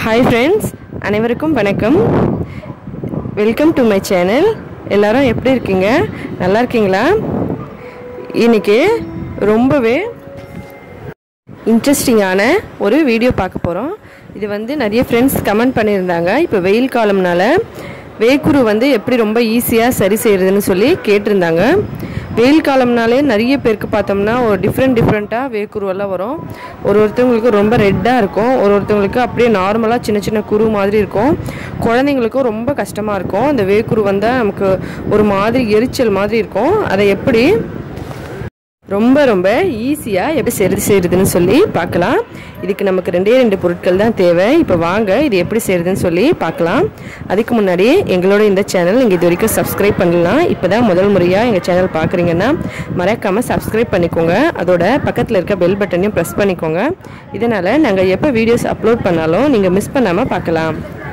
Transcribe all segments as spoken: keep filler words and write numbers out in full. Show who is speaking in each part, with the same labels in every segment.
Speaker 1: Hi friends, அனைவருக்கும் வணக்கம். Welcome to my channel. எல்லாரும் எப்படி இருக்கீங்க? நல்லா இருக்கீங்களா? இன்னைக்கு ரொம்பவே இன்ட்ரெஸ்டிங்கான ஒரு வீடியோ பார்க்க போறோம். இது வந்து நிறைய फ्रेंड्स கமெண்ட் பண்ணியிருந்தாங்க. இப்போ வெயில் காலம்னால வேக்குரு வந்து எப்படி ரொம்ப ஈஸியா சரி செய்யறதுன்னு சொல்லி கேட்டிருந்தாங்க. வெயில் காலம்னாலே நிறைய பேருக்கு பார்த்தோம்னா ஒரு டிஃப்ரெண்ட் டிஃப்ரெண்டா வேக்குரு எல்லாம் வரும். ஒரு ஒருத்தங்களுக்கு ரொம்ப ரெட்டா இருக்கும், ஒரு ஒருத்தங்களுக்கு அப்படியே நார்மலா சின்ன சின்ன குரு மாதிரி இருக்கும். குழந்தைங்களுக்கு ரொம்ப கஷ்டமா இருக்கும். அந்த வேக்குரு வந்தா நமக்கு ஒரு மாதிரி எரிச்சல் மாதிரி இருக்கும். அதை எப்படி ரொம்ப ரொம்ப ஈஸியா எப்படி சரி செய்யறதுன்னு சொல்லி பார்க்கலாம். இதுக்கு நமக்கு ரெண்டே ரெண்டு பொருட்கள் தான் தேவை. இப்போ வாங்க இது எப்படி செய்யறதுன்னு சொல்லி பார்க்கலாம். அதுக்கு முன்னாடி எங்களோட இந்த சேனல் நீங்க இது வரைக்கும் சப்ஸ்கிரைப் பண்ணலாம். இப்போதான் முதல் முறையா எங்க சேனல் பார்க்குறீங்கன்னா மறக்காம சப்ஸ்கிரைப் பண்ணிக்கோங்க. அதோட பக்கத்தில் இருக்க பெல் பட்டனையும் ப்ரெஸ் பண்ணிக்கோங்க. இதனால நாங்கள் எப்போ வீடியோஸ் அப்லோட் பண்ணாலும் நீங்கள் மிஸ் பண்ணாமல் பார்க்கலாம்.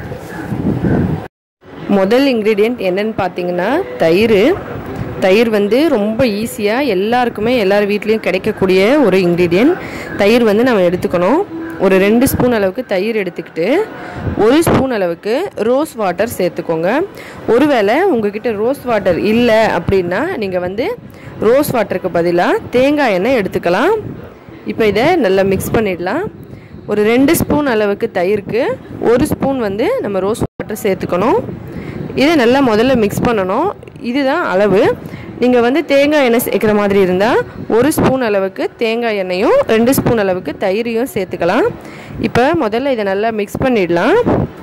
Speaker 1: முதல் இன்க்ரீடியன்ட் என்னன்னு பார்த்தீங்கன்னா தயிர். தயிர் வந்து ரொம்ப ஈஸியாக எல்லாருக்குமே எல்லார் வீட்லேயும் கிடைக்கக்கூடிய ஒரு இன்க்ரீடியன்ட். தயிர் வந்து நம்ம எடுத்துக்கணும். ஒரு ரெண்டு ஸ்பூன் அளவுக்கு தயிர் எடுத்துக்கிட்டு ஒரு ஸ்பூன் அளவுக்கு ரோஸ் வாட்டர் சேர்த்துக்கோங்க. ஒருவேளை உங்ககிட்ட ரோஸ் வாட்டர் இல்லை அப்படின்னா நீங்கள் வந்து ரோஸ் வாட்டருக்கு பதிலாக தேங்காய் எண்ணெய் எடுத்துக்கலாம். இப்போ இதை நல்லா மிக்ஸ் பண்ணிடலாம். ஒரு ரெண்டு ஸ்பூன் அளவுக்கு தயிருக்கு ஒரு ஸ்பூன் வந்து நம்ம ரோஸ் வாட்டர் சேர்த்துக்கணும். இதை நல்லா முதல்ல மிக்ஸ் பண்ணணும். இதுதான் அளவு. நீங்கள் வந்து தேங்காய் எண்ணெய் சேர்க்குற மாதிரி இருந்தால் ஒரு ஸ்பூன் அளவுக்கு தேங்காய் எண்ணெயும் ரெண்டு ஸ்பூன் அளவுக்கு தயிரையும் சேர்த்துக்கலாம். இப்போ முதல்ல இதை நல்லா மிக்ஸ் பண்ணிடலாம்.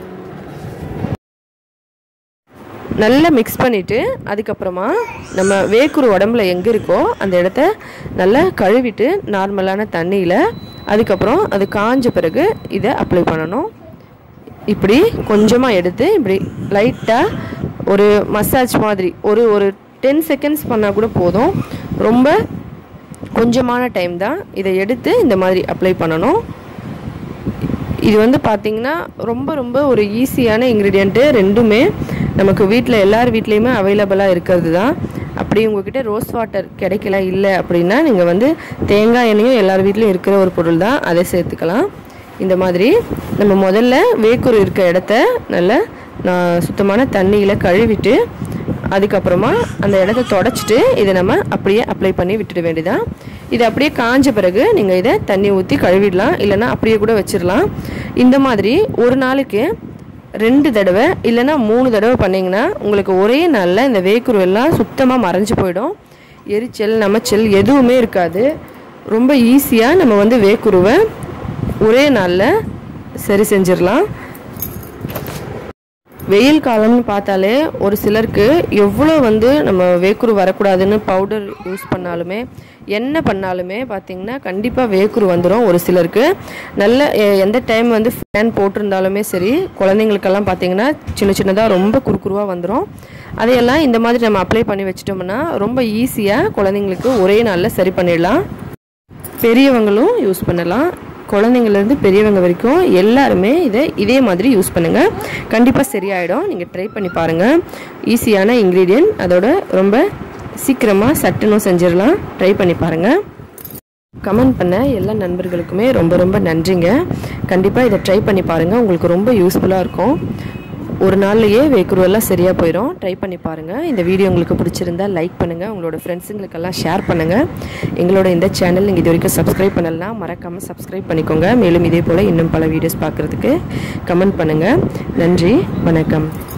Speaker 1: நல்லா மிக்ஸ் பண்ணிவிட்டு அதுக்கப்புறமா நம்ம வேக்குரு உடம்புல எங்கே இருக்கோ அந்த இடத்த நல்லா கழுவிட்டு நார்மலான தண்ணியில் அதுக்கப்புறம் அது காஞ்ச பிறகு இதை அப்ளை பண்ணணும். இப்படி கொஞ்சமாக எடுத்து இப்படி லைட்டாக ஒரு மசாஜ் மாதிரி ஒரு ஒரு டென் செகண்ட்ஸ் பண்ணால் கூட போதும். ரொம்ப கொஞ்சமான டைம் தான். இதை எடுத்து இந்த மாதிரி அப்ளை பண்ணணும். இது வந்து பார்த்திங்கன்னா ரொம்ப ரொம்ப ஒரு ஈஸியான இன்க்ரீடியண்ட்டு. ரெண்டுமே நமக்கு வீட்டில் எல்லார் வீட்லேயுமே அவைலபிளாக இருக்கிறது தான். அப்படி உங்கள்கிட்ட ரோஸ் வாட்டர் கிடைக்கல இல்லை அப்படின்னா நீங்கள் வந்து தேங்காய் எண்ணெயும் எல்லார் வீட்லேயும் இருக்கிற ஒரு பொருள் தான், அதை சேர்த்துக்கலாம். இந்த மாதிரி நம்ம முதல்ல வேக்குரு இருக்க இடத்த நல்லா நான் சுத்தமான தண்ணியில் கழுவிட்டு அதுக்கப்புறமா அந்த இடத்த தொடச்சிட்டு இதை நம்ம அப்படியே அப்ளை பண்ணி விட்டுட வேண்டியதான். இது அப்படியே காஞ்ச பிறகு நீங்கள் இதை தண்ணி ஊற்றி கழுவிடலாம், இல்லைன்னா அப்படியே கூட வச்சிடலாம். இந்த மாதிரி ஒரு நாளைக்கு ரெண்டு தடவை இல்லைன்னா மூணு தடவை பண்ணிங்கன்னா உங்களுக்கு ஒரே நாளில் இந்த வேக்குரு எல்லாம் சுத்தமாக மறைஞ்சு போயிடும். எரிச்சல் நமச்சல் எதுவுமே இருக்காது. ரொம்ப ஈஸியாக நம்ம வந்து வேக்குருவை ஒரே நாளில் சரி செஞ்சிடலாம். வெயில் காலம்னு பார்த்தாலே ஒரு சிலருக்கு எவ்வளோ வந்து நம்ம வேக்குரு வரக்கூடாதுன்னு பவுடர் யூஸ் பண்ணாலுமே என்ன பண்ணாலுமே பார்த்திங்கன்னா கண்டிப்பாக வேக்குரு வந்துடும். ஒரு சிலருக்கு நல்ல எந்த டைம் வந்து ஃபேன் போட்டிருந்தாலுமே சரி குழந்தைங்களுக்கெல்லாம் பார்த்திங்கன்னா சின்ன சின்னதாக ரொம்ப குறுக்குருவாக வந்துடும். அதையெல்லாம் இந்த மாதிரி நம்ம அப்ளை பண்ணி வச்சிட்டோம்னா ரொம்ப ஈஸியாக குழந்தைங்களுக்கு ஒரே நாளில் சரி பண்ணிடலாம். பெரியவங்களும் யூஸ் பண்ணலாம். குழந்தைங்கள்லேருந்து பெரியவங்க வரைக்கும் எல்லாருமே இதை இதே மாதிரி யூஸ் பண்ணுங்கள். கண்டிப்பாக சரியாயிடும். நீங்கள் ட்ரை பண்ணி பாருங்கள். ஈஸியான இன்க்ரீடியன்ட், அதோட ரொம்ப சீக்கிரமாக சட்டுன்னு செஞ்சிடலாம். ட்ரை பண்ணி பாருங்கள். கமெண்ட் பண்ண எல்லா நண்பர்களுக்குமே ரொம்ப ரொம்ப நன்றிங்க. கண்டிப்பாக இதை ட்ரை பண்ணி பாருங்கள். உங்களுக்கு ரொம்ப யூஸ்ஃபுல்லாக இருக்கும். ஒரு நாள்லையே வேக்குரு எல்லாம் சரியாக போயிடும். ட்ரை பண்ணி பாருங்கள். இந்த வீடியோ உங்களுக்கு பிடிச்சிருந்தா லைக் பண்ணுங்கள், உங்களோட ஃப்ரெண்ட்ஸுங்களுக்கெல்லாம் ஷேர் பண்ணுங்கள். எங்களோட இந்த சேனல் நீங்கள் இது வரைக்கும் சப்ஸ்கிரைப் பண்ணலாம், மறக்காமல் சப்ஸ்கிரைப் பண்ணிக்கோங்க. மேலும் இதே போல் இன்னும் பல வீடியோஸ் பார்க்குறதுக்கு கமெண்ட் பண்ணுங்கள். நன்றி, வணக்கம்.